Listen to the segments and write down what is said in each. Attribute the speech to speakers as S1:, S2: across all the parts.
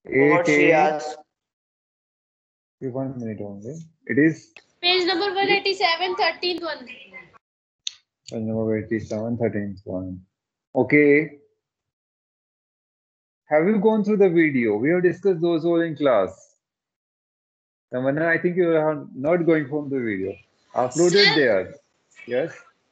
S1: What she
S2: 88.
S1: asked.
S2: 1 minute only. It is
S3: Page number 187, 13th one.
S2: page number 87, 13th one. Okay. Have you gone through the video? We have discussed those all in class. Tamanna, I think you are not going from the video. Uploaded
S3: Sir.
S2: there. Yes.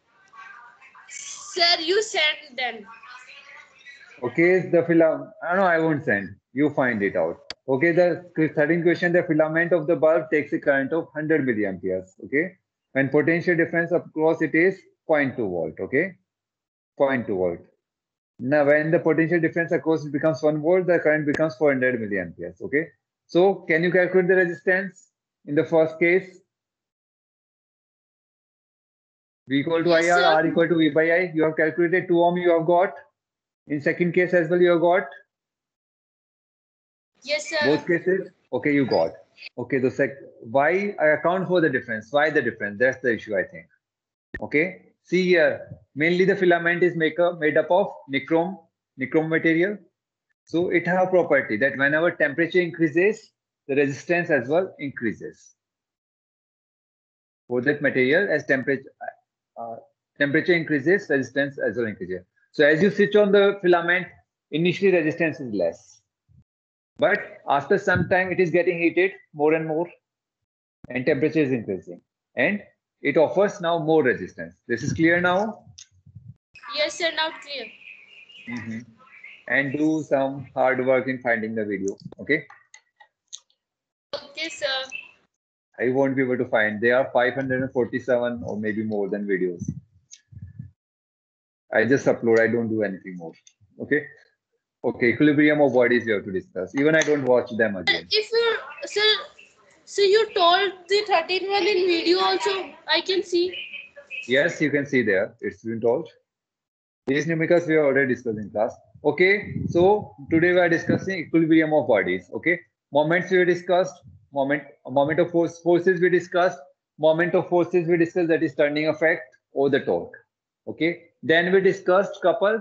S3: Sir, you send them.
S2: Okay, the filament. No, I won't send. You find it out. Okay, the 13th question, the filament of the bulb takes a current of 100 milliamperes. Okay, when potential difference across it is 0.2 volt. Okay, 0.2 volt. Now, when the potential difference across it becomes 1 volt, the current becomes 400 milliamperes. Okay, so can you calculate the resistance in the first case? V equal to
S3: Yes,
S2: IR,
S3: sir.
S2: R equal to V by I. You have calculated 2 ohm. You have got. In second case as well, you have got.
S3: Yes, sir.
S2: Both cases, okay, you got. Okay, why I account for the difference? Why the difference? That's the issue, I think. Okay, see here, mainly the filament is made up of nichrome material. So it have a property that whenever temperature increases, the resistance as well increases. For that material, as temperature increases, resistance as well increases. So as you switch on the filament, initially resistance is less. But after some time, it is getting heated more and more, and temperature is increasing, and it offers now more resistance. This is clear now?
S3: Yes, sir. Now clear.
S2: And do some hard work in finding the video. Okay.
S3: Okay, sir.
S2: I won't be able to find. There are 547 or maybe more than videos. I just upload. I don't do anything more. Okay. Okay. Equilibrium of bodies we have to discuss. Even I don't watch them again.
S3: If you, sir, so you told the 13th one in video also. I can see.
S2: Yes, you can see there. It's been told. These numericals we have already discussed in class. Okay, so today we are discussing equilibrium of bodies. Okay, moments we discussed, moment of forces we discussed, moment of forces we discussed, that is turning effect or the torque. Okay, then we discussed couple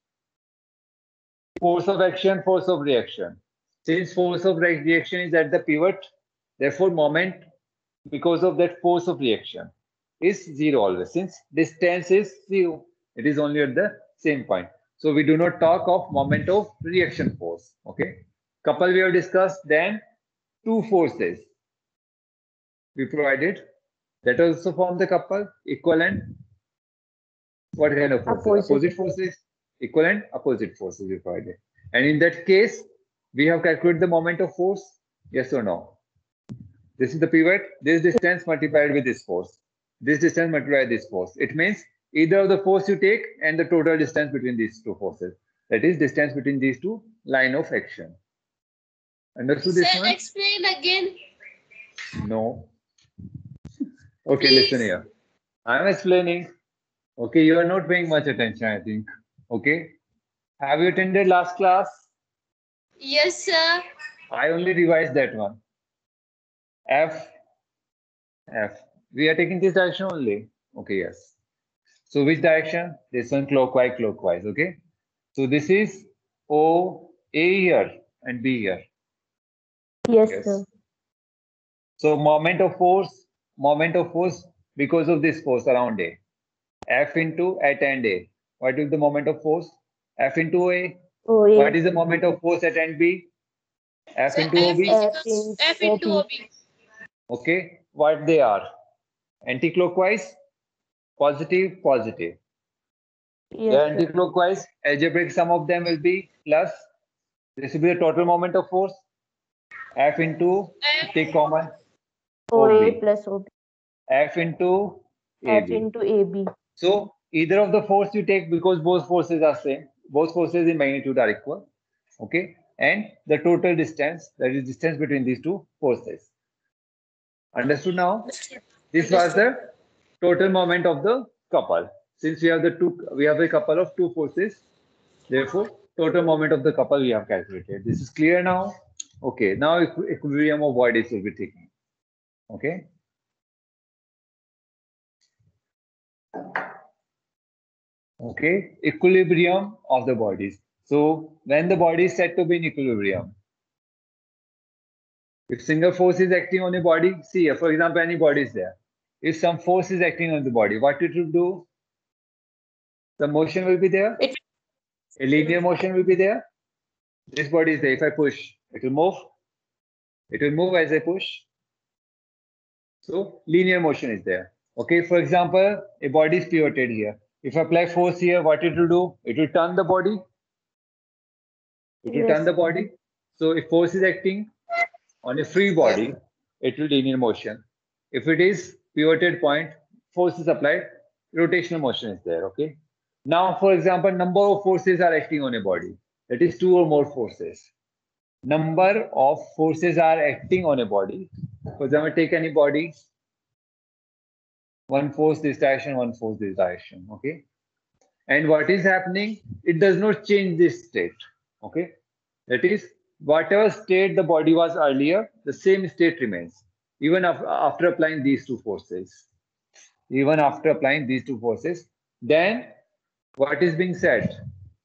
S2: force of action, force of reaction. Since force of reaction is at the pivot, therefore moment because of that force of reaction is zero always. Since distance is zero, it is only at the same point. So we do not talk of moment of reaction force. Okay. Couple we have discussed. Then two forces we provided that also form the couple. Equivalent. What kind of forces? Opposite forces. Equivalent opposite forces we provided. And in that case, we have calculated the moment of force. Yes or no? This is the pivot. This distance multiplied with this force. This distance multiplied with this force. It means either of the force you take and the total distance between these two forces. That is distance between these two line of action. Understood this one?
S3: Explain again.
S2: No. Okay,
S3: Please.
S2: listen here. I am explaining. Okay, you are not paying much attention, I think. Okay. Have you attended last class?
S3: Yes, sir.
S2: I only revised that one. F. We are taking this direction only. Okay, yes. So which direction? This one clockwise, okay? So this is O, A here and B here.
S4: Yes, sir.
S2: So moment of force because of this force around A. F into at end A. What is the moment of force? F into A.
S4: OA.
S2: What is the moment of force at end B? F
S3: Sir,
S2: into OB.
S3: F into OB.
S2: Okay, what they are? Anti-clockwise, positive.
S4: Yes,
S2: They are anti-clockwise. Algebraic sum of them will be plus. This will be the total moment of force. F into, take common,
S4: OA
S2: OB.
S4: plus OB.
S2: F into AB.
S4: F into AB.
S2: So either of the force you take, because both forces are same, both forces in magnitude are equal. Okay, and the total distance, that is distance between these two forces. Understood now? This was the total moment of the couple. Since we have a couple of two forces, therefore total moment of the couple we have calculated. This is clear now? Okay, now equilibrium of bodies will be taken. Okay. Okay, equilibrium of the bodies. So when the body is said to be in equilibrium, If single force is acting on a body, see here, for example, any body is there. If some force is acting on the body, what it will do? The motion will be there. A linear motion will be there. This body is there. If I push, it will move. It will move as I push. So linear motion is there. Okay, for example, a body is pivoted here. If I apply force here, what it will do? It will turn the body. It will turn the body. So if force is acting on a free body, it will linear motion. If it is pivoted point, force is applied, rotational motion is there. Okay. Now, for example, number of forces are acting on a body. That is 2 or more forces. Number of forces are acting on a body. For example, take any body. One force this direction, one force this direction. Okay. And what is happening? It does not change this state. Okay. That is, whatever state the body was earlier, the same state remains, even after applying these 2 forces. Even after applying these 2 forces, then what is being said?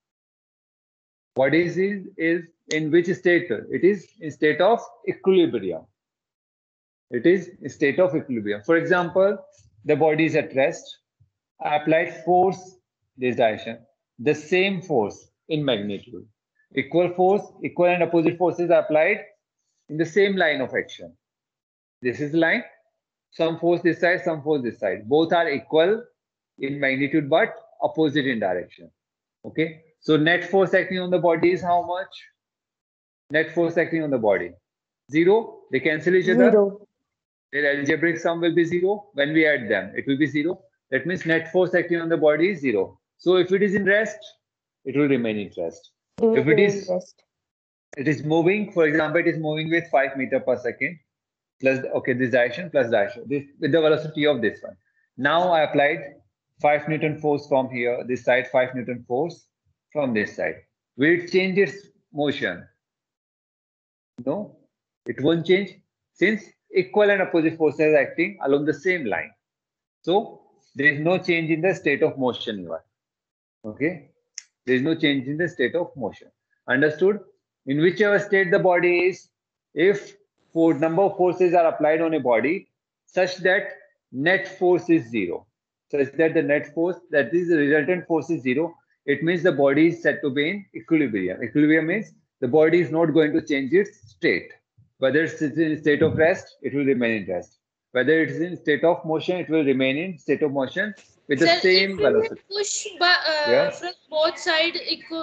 S2: What is in which state? It is in state of equilibrium. It is in state of equilibrium. For example, the body is at rest. I applied force this direction. The same force in magnitude. Equal force, equal and opposite forces are applied in the same line of action. This is the line. Some force this side, some force this side. Both are equal in magnitude but opposite in direction. Okay. So net force acting on the body is how much? Net force acting on the body. 0. They cancel each other.
S4: 0.
S2: Their algebraic sum will be 0. When we add them, it will be 0. That means net force acting on the body is 0. So if it is in rest, it will remain in rest. If it is moving, for example, it is moving with 5 meters per second plus, okay, this direction plus direction, this with the velocity of this one. Now I applied 5 Newton force from here, this side, 5 Newton force from this side. Will it change its motion? No, it won't change since equal and opposite forces are acting along the same line. So there is no change in the state of motion here. Okay, there is no change in the state of motion. Understood? In whichever state the body is, if number of forces are applied on a body such that net force is 0, such that the net force, that is the resultant force is 0, it means the body is said to be in equilibrium. Equilibrium means the body is not going to change its state. Whether it's in state of rest, it will remain in rest. Whether it is in state of motion, it will remain in state of motion with the same velocity.
S3: Push from both sides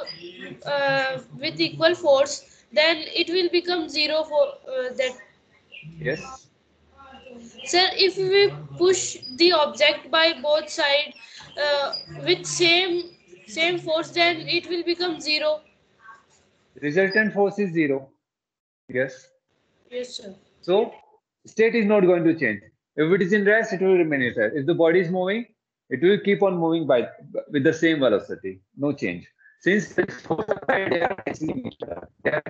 S3: with equal force, then it will become 0 for that.
S2: Yes.
S3: Sir, if we push the object by both sides with same force, then it will become 0.
S2: Resultant force is 0. Yes.
S3: Yes, sir.
S2: So state is not going to change. If it is in rest, it will remain in rest. If the body is moving, it will keep on moving with the same velocity. No change. Since the force applied, they are cancelling each other.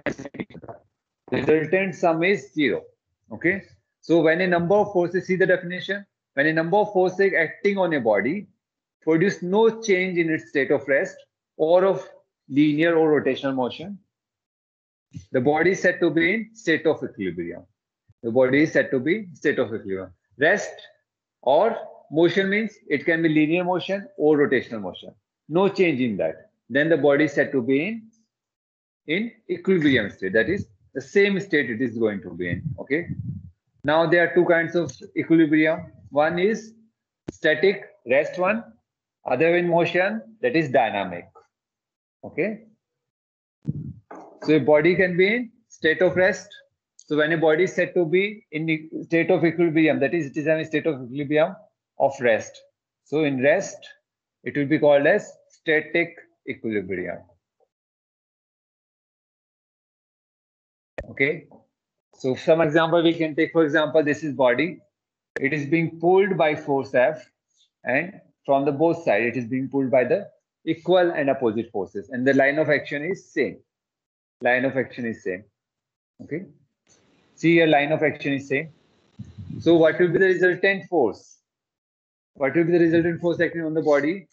S2: Resultant sum is 0. Okay. So when a number of forces, see the definition, when a number of forces acting on a body produce no change in its state of rest or of linear or rotational motion, the body is said to be in state of equilibrium. The body is said to be state of equilibrium. Rest or motion means it can be linear motion or rotational motion. No change in that. Then the body is said to be in equilibrium state. That is the same state it is going to be in. Okay. Now there are 2 kinds of equilibrium. One is static, rest one. Other in motion, that is dynamic. Okay. So a body can be in state of rest. So when a body is said to be in the state of equilibrium, that is, it is in a state of equilibrium of rest. So in rest, it will be called as static equilibrium. Okay. So some example we can take, for example, this is body. It is being pulled by force F, and from the both sides, it is being pulled by the equal and opposite forces, and the line of action is same. Line of action is same. Okay. See, your line of action is same. So what will be the resultant force? What will be the resultant force acting on the body?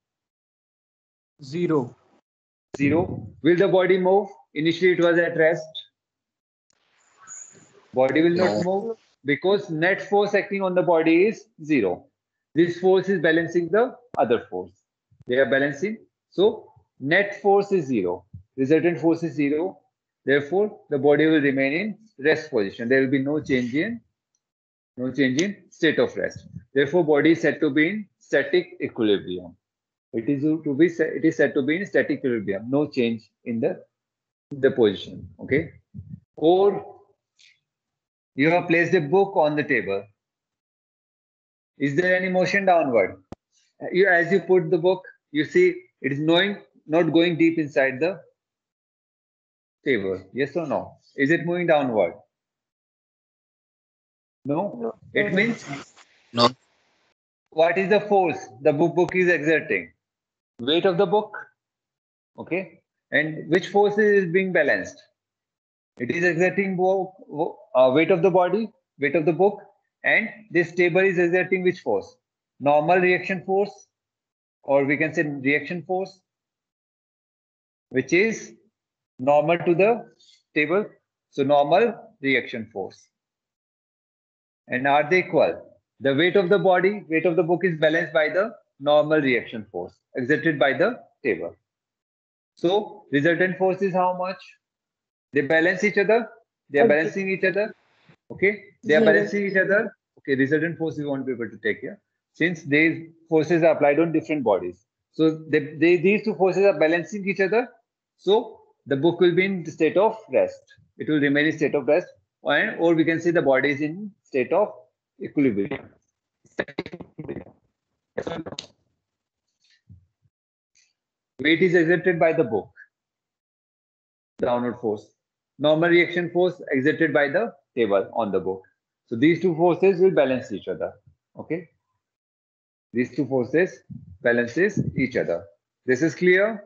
S1: 0.
S2: 0. Will the body move? Initially it was at rest. Body will not
S1: No.
S2: move because net force acting on the body is 0. This force is balancing the other force. They are balancing. So net force is 0. Resultant force is 0. Therefore, the body will remain in rest position. There will be no change in state of rest. Therefore, body is said to be in static equilibrium. It is said to be in static equilibrium. No change in the position. Okay. Or you have placed a book on the table. Is there any motion downward? As you put the book, you see it is not going deep inside the table. Yes or no? Is it moving downward? No. It means
S1: No.
S2: what is the force the book is exerting? Weight of the book. Okay. And which force is being balanced? It is exerting weight of the body, weight of the book, and this table is exerting which force? Normal reaction force, or we can say reaction force, which is normal to the table. So normal reaction force. And are they equal? The weight of the body, weight of the book is balanced by the normal reaction force exerted by the table. So resultant force is how much? They balance each other. They are balancing each other. Okay. They are balancing each other. Okay. Resultant force we won't be able to take here since these forces are applied on different bodies. So these two forces are balancing each other. So the book will be in the state of rest. It will remain in state of rest, or we can say the body is in state of equilibrium. Weight is exerted by the book. Downward force. Normal reaction force exerted by the table on the book. So these two forces will balance each other. Okay. These two forces balances each other. This is clear?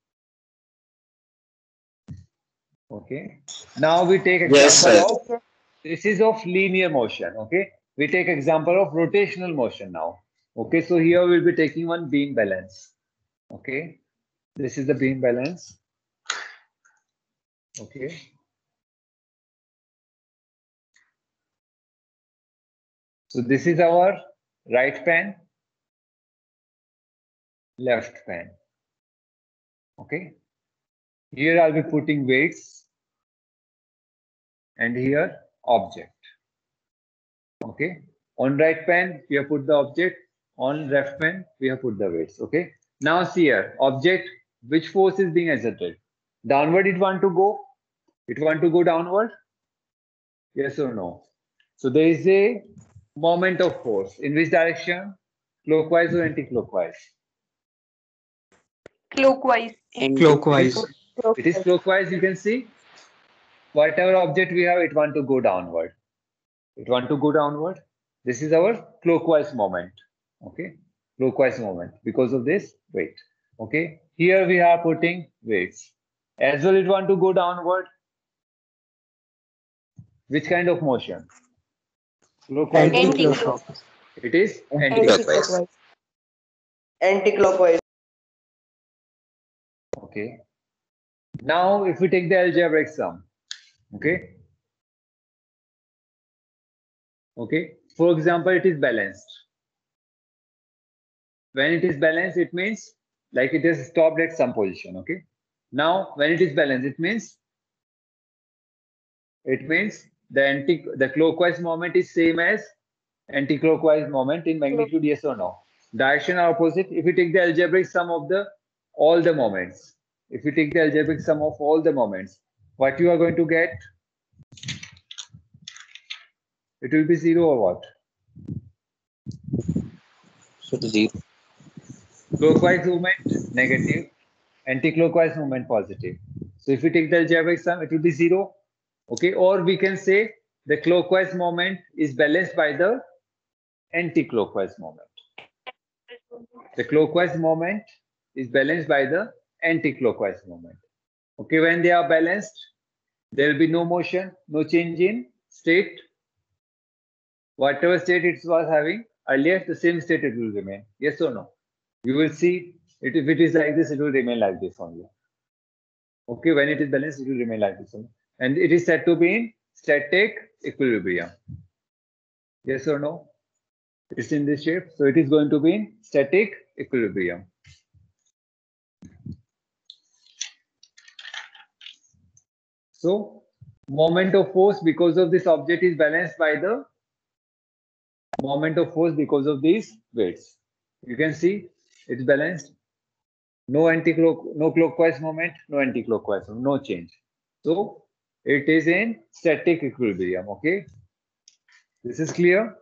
S2: Okay. Now we take example of, this is of linear motion. Okay. We take example of rotational motion now. Okay. So here we'll be taking one beam balance. Okay. This is the beam balance. Okay. So this is our right pan, left pan. Okay. Here I'll be putting weights and here object. Okay. On right pan, we have put the object. On left pan, we have put the weights. Okay. Now see here, object, which force is being exerted? Downward it want to go? It want to go downward? Yes or no? So there is a moment of force. In which direction? Clockwise or anti-clockwise?
S5: Clockwise.
S1: Clockwise.
S2: It is clockwise, you can see. Whatever object we have, it want to go downward. It want to go downward. This is our clockwise moment. Okay. Clockwise moment because of this weight. Okay. Here we are putting weights. As well, it want to go downward. Which kind of motion? Clockwise.
S5: Anti-clockwise.
S2: It is anti-clockwise.
S5: Anti-clockwise.
S2: Okay. Now, if we take the algebraic sum, okay. Okay. For example, it is balanced. When it is balanced, it means like it has stopped at some position. Okay. Now, when it is balanced, it means the clockwise moment is same as anti-clockwise moment in magnitude. Yes or no? Direction are opposite. If we take the algebraic sum of all the moments, if we take the algebraic sum of all the moments, what you are going to get? It will be 0 or what?
S1: So 0.
S2: Clockwise movement negative, anti-clockwise movement positive. So if we take the algebraic sum, it will be 0. Okay, or we can say the clockwise moment is balanced by the anti-clockwise moment. The clockwise moment is balanced by the anti-clockwise moment. Okay, when they are balanced, there will be no motion, no change in state. Whatever state it was having earlier, the same state it will remain. Yes or no? You will see it, if it is like this, it will remain like this only. Okay, when it is balanced, it will remain like this only. And it is said to be in static equilibrium. Yes or no? It's in this shape. So it is going to be in static equilibrium. So moment of force because of this object is balanced by the moment of force because of these weights. You can see it's balanced. No clockwise moment, no anti-clockwise, no change. So it is in static equilibrium. Okay, this is clear.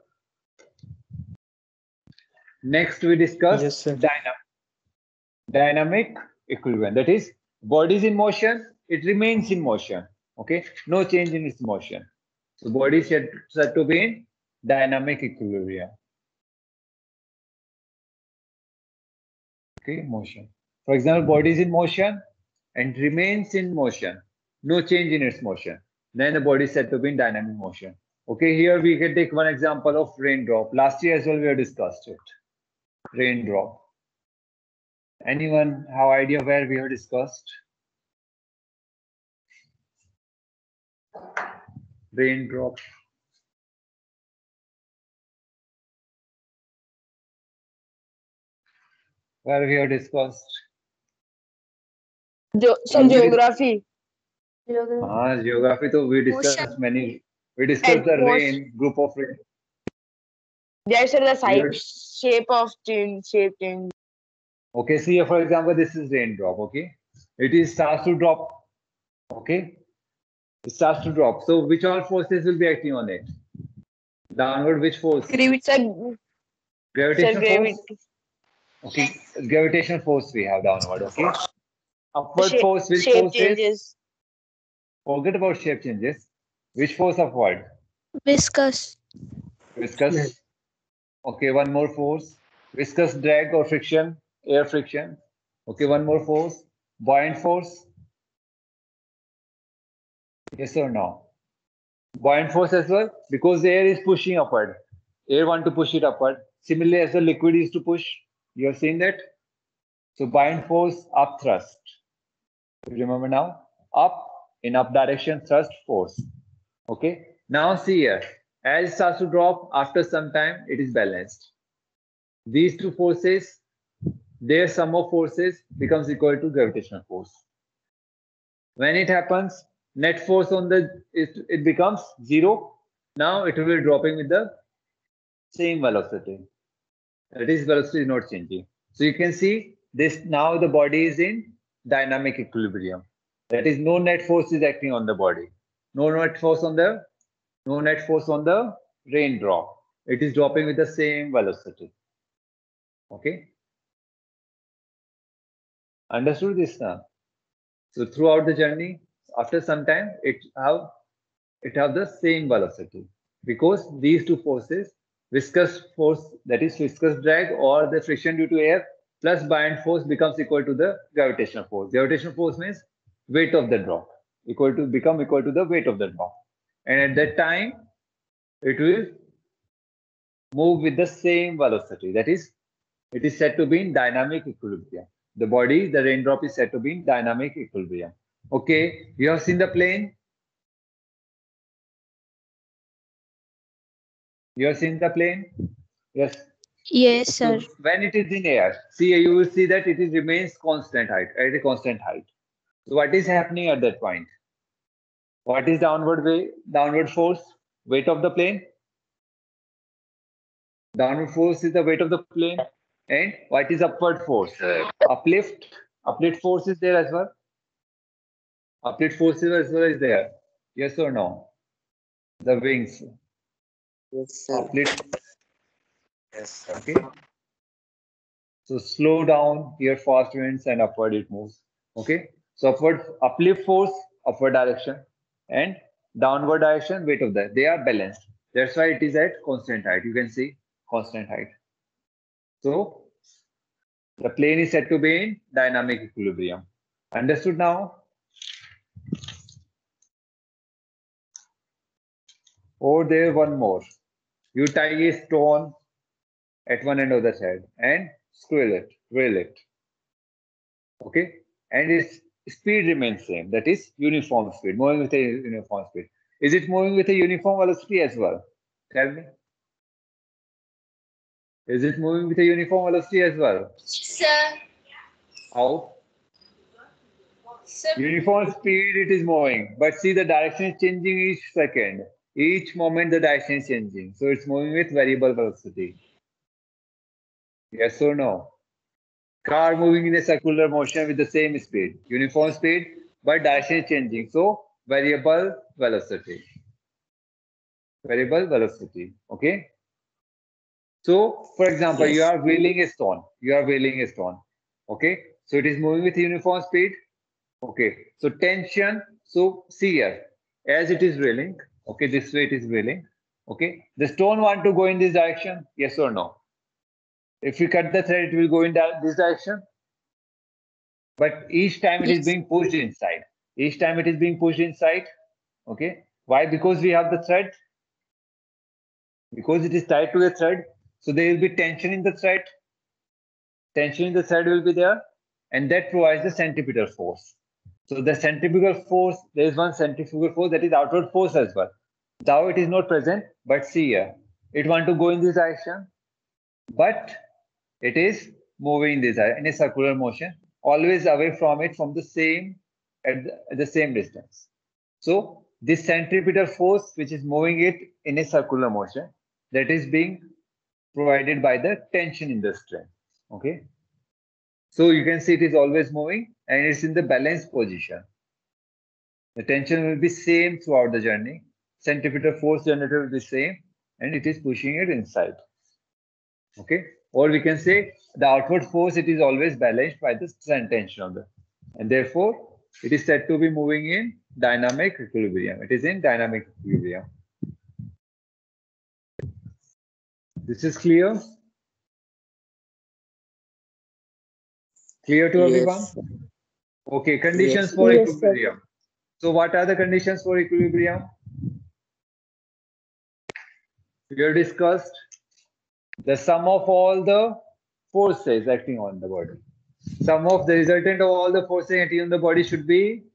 S2: Next we discuss
S1: Yes, sir.
S2: dynamic equilibrium. That is, body is in motion, it remains in motion. Okay, no change in its motion. So body is said to be in dynamic equilibrium. Okay, motion. For example, body is in motion and remains in motion, no change in its motion. Then the body is said to be in dynamic motion. Okay, here we can take one example of raindrop. Last year as well we have discussed it. Raindrop. Anyone have idea where we have discussed? Raindrop. Where we have discussed?
S5: Some geography.
S2: Geography. So we discussed many. We discussed the rain, group of rain.
S5: There's the
S2: Here-
S5: shape change.
S2: Okay, see here, for example, this is raindrop. Okay, it starts to drop. Okay, it starts to drop. So which all forces will be acting on it? Downward, which force? Gravitational force. Okay, gravitational force we have downward. Okay, upward force. Which
S5: shape
S2: force
S5: changes.
S2: is? Forget about shape changes. Which force upward?
S3: Viscous.
S2: Viscous. Okay, one more force. Viscous drag or friction, air friction. Okay, one more force. Buoyant force. Yes or no? Buoyant force as well, because the air is pushing upward. Air want to push it upward. Similarly, as the liquid is to push. You have seen that? So buoyant force, up thrust. Remember now? Up, in up direction, thrust force. Okay. Now see here. As it starts to drop, after some time, it is balanced. These two forces, their sum of forces becomes equal to gravitational force. When it happens, net force on it becomes 0. Now it will be dropping with the same velocity. That is, velocity is not changing. So you can see this now the body is in dynamic equilibrium. That is, no net force is acting on the body. No net force on the raindrop. It is dropping with the same velocity. Okay. Understood this now? So throughout the journey, after some time, it have the same velocity, because these two forces, viscous force, that is viscous drag or the friction due to air, plus buoyant force becomes equal to the gravitational force. Gravitational force means weight of the drop, become equal to the weight of the drop. And at that time, it will move with the same velocity. That is, it is said to be in dynamic equilibrium. The body, the raindrop, is said to be in dynamic equilibrium. Okay, you have seen the plane. You have seen the plane? Yes.
S3: Yes, sir.
S2: So when it is in air, see, you will see that it remains constant height, at a constant height. So what is happening at that point? What is downward force? Weight of the plane? Downward force is the weight of the plane. And what is upward force? Uplift force is there as well. Uplift force as well is there. Yes or no? The wings.
S5: Yes, sir.
S2: Uplift.
S1: Yes, sir.
S2: Okay. So slow down, here fast winds, and upward it moves. Okay. So uplift force, upward direction, and downward direction, weight of that. They are balanced. That's why it is at constant height. You can see constant height. So the plane is said to be in dynamic equilibrium. Understood now? Or there one more. You tie a stone at one end of the head and drill it. Okay, and its speed remains same. That is uniform speed, moving with a uniform speed. Is it moving with a uniform velocity as well? Tell me. Is it moving with a uniform velocity as well?
S3: Sir,
S2: How?
S3: sir,
S2: Uniform speed it is moving, but see the direction is changing each second. Each moment the direction is changing. So it's moving with variable velocity. Yes or no? Car moving in a circular motion with the same speed, uniform speed, but direction is changing. So variable velocity. Variable velocity. Okay. So, for example, you
S5: Yes.
S2: are wheeling a stone. You are wheeling a stone. Okay. So it is moving with uniform speed. Okay. So tension. So see here, as it is wheeling. Okay. This way it is wheeling. Okay. The stone want to go in this direction. Yes or no? If we cut the thread, it will go in this direction. But each time it is
S3: Yes.
S2: being pushed inside. Each time it is being pushed inside. Okay. Why? Because we have the thread. Because it is tied to a thread. So there will be tension in the thread. Tension in the thread will be there. And that provides the centripetal force. So the centrifugal force, there is one centrifugal force that is outward force as well. Now it is not present, but see here. It want to go in this direction, but it is moving in this in a circular motion, always away from it from the same at the same distance. So this centripetal force, which is moving it in a circular motion, that is being provided by the tension in the string. Okay. So you can see it is always moving and it's in the balanced position. The tension will be same throughout the journey. Centripetal force generated will be same and it is pushing it inside. Okay. Or we can say the outward force, it is always balanced by the tension of the, and therefore it is said to be moving in dynamic equilibrium. It is in dynamic equilibrium. This is clear? Clear to everyone?
S5: Yes.
S2: Okay, conditions
S5: Yes.
S2: for
S4: Yes, sir.
S2: equilibrium. So what are the conditions for equilibrium? We have discussed the sum of all the forces acting on the body. Sum of the resultant of all the forces acting on the body should be,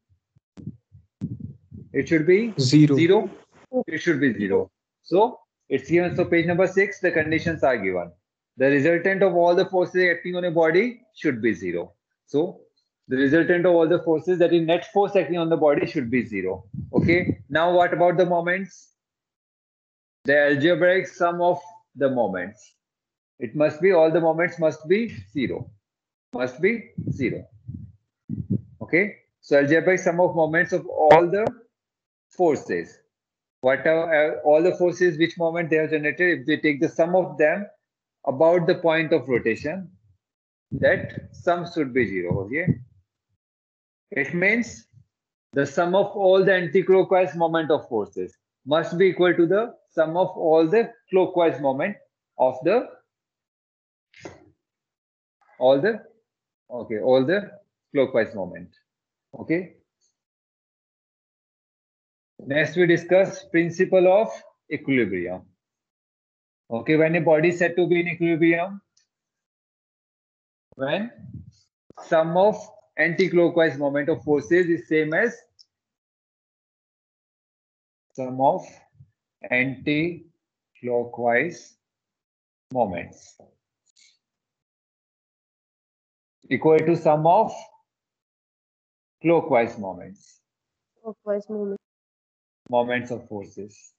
S2: it should be
S6: Zero.
S2: zero. It should be zero. So it's given. So page number 6, the conditions are given. The resultant of all the forces acting on a body should be zero. So the resultant of all the forces, that is net force acting on the body, should be zero. Okay. Now what about the moments? The algebraic sum of the moments. It must be, all the moments must be zero. Must be zero. Okay. So algebraic sum of moments of all the forces. Whatever all the forces which moment they have generated, if they take the sum of them about the point of rotation, that sum should be zero. Okay. It means the sum of all the anti-clockwise moment of forces must be equal to the sum of all the clockwise moment of the all the clockwise moment. Okay. Next we discuss principle of equilibrium. Okay, when a body is said to be in equilibrium, when sum of anti-clockwise moment of forces is same as sum of anti-clockwise moments equal to sum of clockwise moments
S4: Clockwise movement.
S2: moments of forces.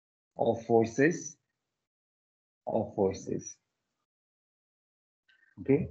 S2: Okay.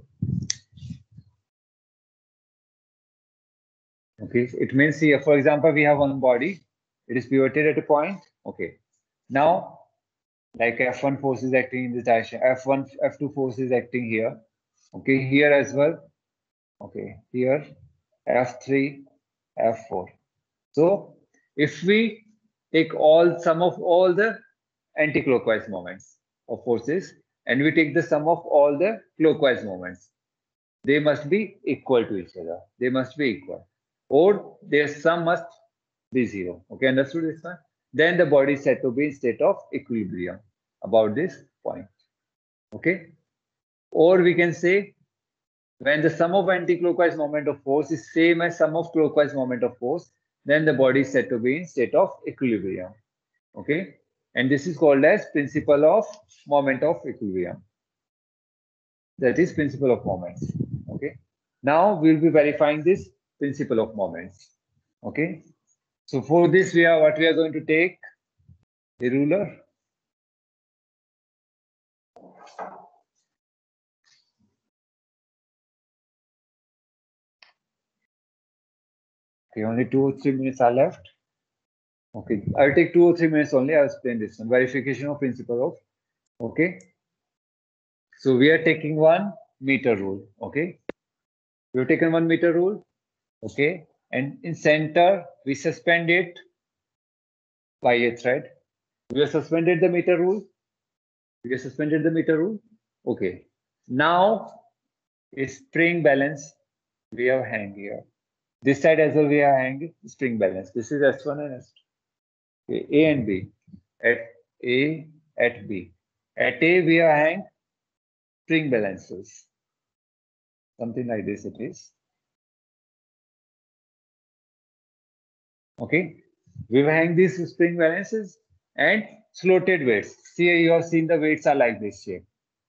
S2: Okay, it means here, for example, we have one body, it is pivoted at a point. Okay. Now, like F1 force is acting in this direction, F1, F2 force is acting here. Okay, here as well. Okay, here, F3, F4. So, if we take sum of all the anti-clockwise moments of forces and we take the sum of all the clockwise moments, they must be equal to each other. They must be equal, or their sum must be zero. Okay, understood this one? Then the body is said to be in state of equilibrium about this point. Okay, or we can say when the sum of anti-clockwise moment of force is same as sum of clockwise moment of force, then the body is said to be in state of equilibrium. Okay, and this is called as principle of moment of equilibrium. That is principle of moments. Okay, now we'll be verifying this principle of moments. Okay, so for this we are going to take the ruler. Okay, only 2 or 3 minutes are left. Okay, I'll take 2 or 3 minutes only. I'll explain this one. Verification of principle of. Okay, so we are taking 1 meter rule. Okay, we've taken 1 meter rule. Okay, and in center we suspend it by a thread. We have suspended the meter rule. We have suspended the meter rule. Okay, now is spring balance. We have hang here. This side as well we are hang spring balance. This is S1 and S2. Okay, A and B. At A, at B. At A we are hang spring balances. Something like this it is. Okay, we will hang these spring balances and slotted weights. See, you have seen the weights are like this shape.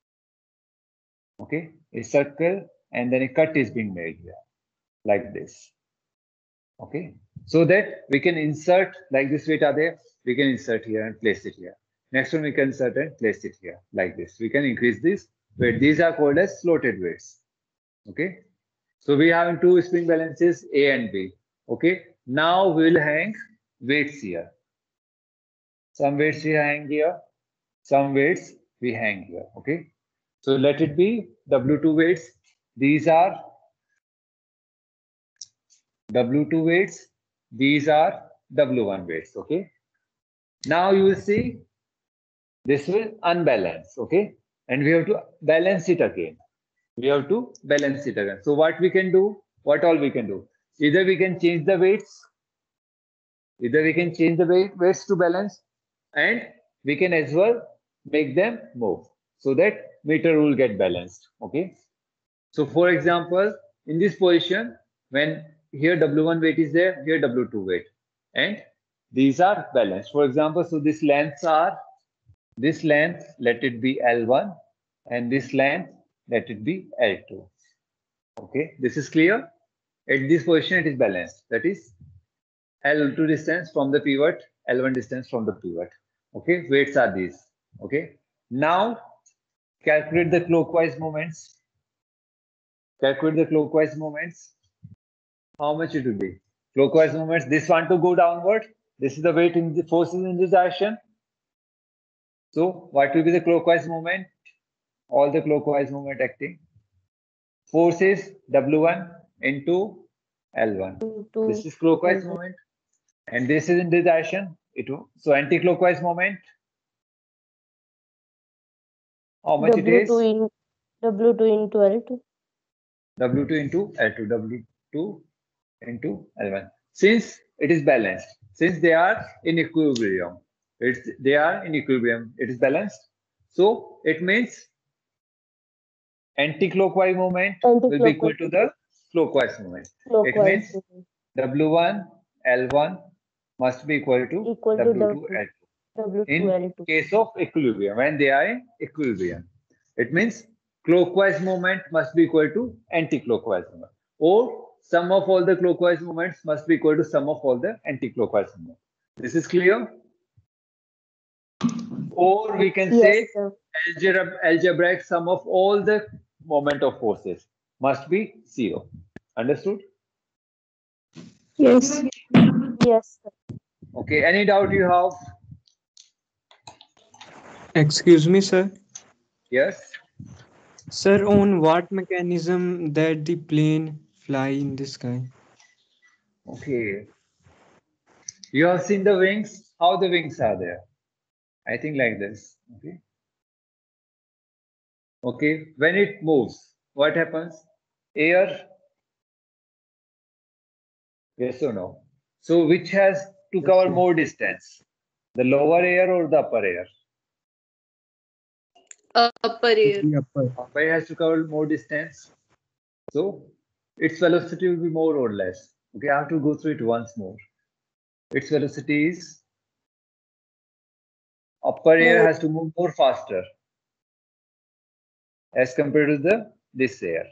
S2: Okay, a circle and then a cut is being made here, like this. Okay, so that we can insert, like this weight are there, we can insert here and place it here. Next one we can insert and place it here, like this. We can increase this weight. These are called as slotted weights. Okay, so we have 2 spring balances A and B. Okay, now we will hang weights here. Some weights we hang here, some weights we hang here. Okay, so let it be W2 weights. These are W2 weights. These are W1 weights. Okay, now you will see this will unbalance. Okay, and we have to balance it again. We have to balance it again. So what we can do? What all we can do? Either we can change the weights. Either we can change the weights to balance, and we can as well make them move so that meter will get balanced. Okay. So for example, in this position, when here W1 weight is there, here W2 weight, and these are balanced. For example, so this lengths are, this length, let it be L1, and this length, let it be L2. Okay, this is clear. At this position, it is balanced. That is L2 distance from the pivot, L1 distance from the pivot. Okay, weights are these. Okay, now calculate the clockwise moments. Calculate the clockwise moments. How much it will be? Clockwise moments. This one to go downward. This is the weight in the forces in this direction. So what will be the clockwise moment? All the clockwise moment acting. Force is W1 into L1. This is clockwise moment, and this is in this direction. So anti-clockwise moment. How much it is?
S4: W2 into L2.
S2: W2 into L2. W2 into L1. Since it is balanced, since they are in equilibrium, they are in equilibrium. It is balanced. So it means anti-clockwise moment will be equal to the clockwise moment. It means W1 L1 must be equal to W2 L2. In case of equilibrium, when they are in equilibrium, it means clockwise moment must be equal to anti-clockwise moment, or sum of all the clockwise moments must be equal to sum of all the anti-clockwise moments. This is clear? Or we can say algebraic sum of all the moment of forces must be 0. Understood?
S4: Yes. Yes, sir.
S2: Okay, any doubt you have?
S6: Excuse me, sir.
S2: Yes.
S6: Sir, on what mechanism that the plane fly in the sky?
S2: Okay. You have seen the wings, how the wings are there. I think like this. Okay. Okay, when it moves, what happens? Air. Yes or no? So which has to cover more distance? The lower air or the upper air?
S3: Upper air.
S6: The upper.
S2: Upper air has to cover more distance. So its velocity will be more or less. Okay, I have to go through it once more. its velocity is upper air has to move more faster as compared to this air.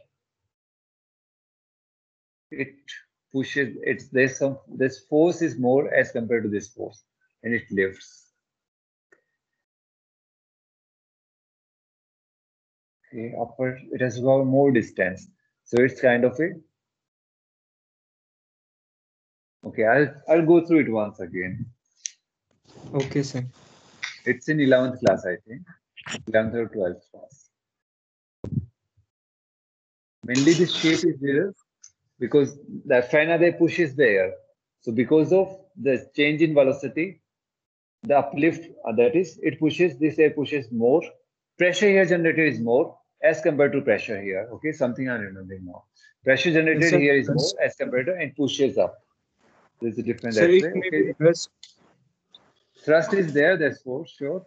S2: It pushes, this force is more as compared to this force, and it lifts. Okay, upper, it has got more distance, so it's kind of a. Okay, I'll go through it once again.
S6: Okay, sir.
S2: It's in 11th class, I think, 11th or 12th class. Mainly this shape is there because the Faraday pushes the air. So because of the change in velocity, the uplift, that is, it pushes, this air pushes more. Pressure here generated is more as compared to pressure here. Okay, something I'm remembering now. Pressure generated
S6: Sir,
S2: here is more as compared to, and pushes up. There's a difference
S6: Sir,
S2: that
S6: it
S2: way.
S6: may
S2: Okay,
S6: be thrust.
S2: thrust is there, that's for sure.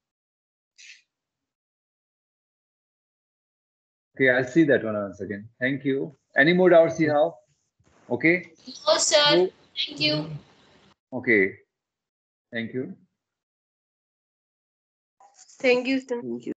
S2: Okay, I'll see that one once again. Thank you. Any more doubts you have? Okay.
S3: No, sir.
S6: No.
S3: Thank you.
S2: Okay. Thank you.
S7: Thank you, sir.